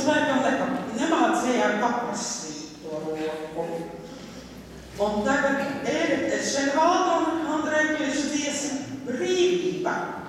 laikam nemācījām paprasīt to roku. Un tagad ir šeit valda un Andrei Kliša dziesma brīvība.